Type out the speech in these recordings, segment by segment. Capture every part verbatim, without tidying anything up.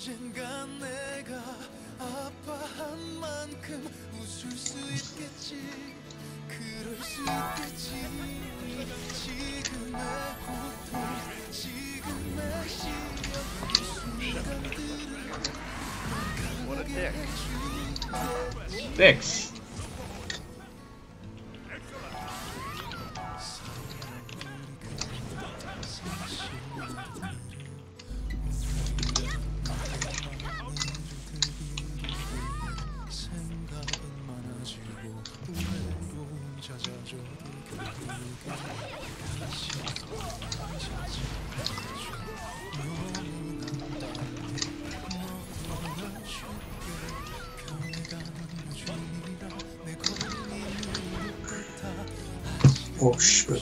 언젠간 내가 아파한 만큼 웃을 수 있겠지. 그럴 수 있겠지. 지금의 고통, 지금의 시련, 이 순간들을 강하게 해줄 Six. Oh shit.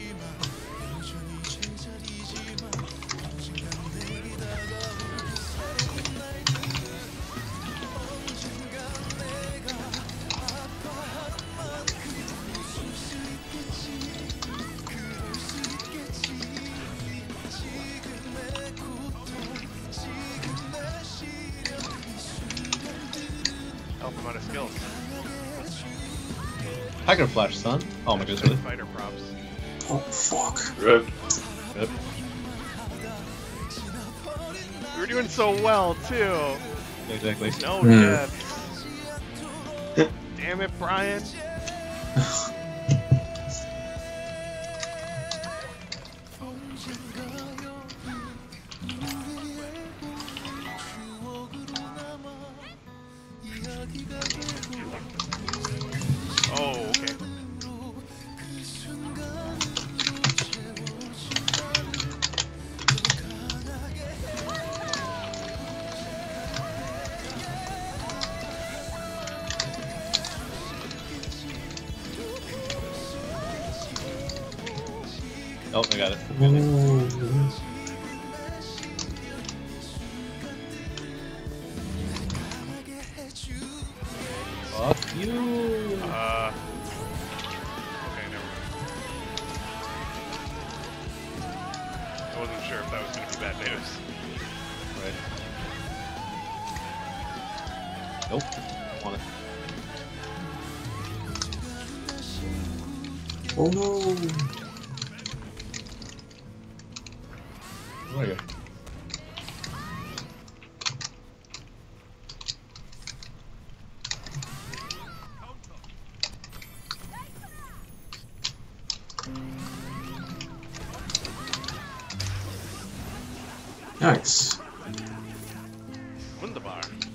Help him out of skills. Tiger Flash, son. Oh my goodness, really? Fighter props. Oh fuck. Rip. Rip. We were doing so well too. Exactly. No Hmm. deaths. Damn it, Brian. Oh, okay. Oh, I got it. Ooh. Fuck you. Uh. Okay, never mind. I wasn't sure if that was going to be bad news. Right. Nope. Want it. Oh no. Where are you? Nice. Wunderbar.